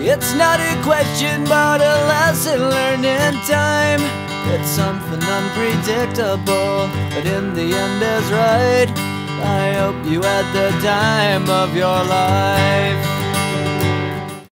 It's not a question but a lesson learned in time. It's something unpredictable, but in the end is right. I hope you had the time of your life.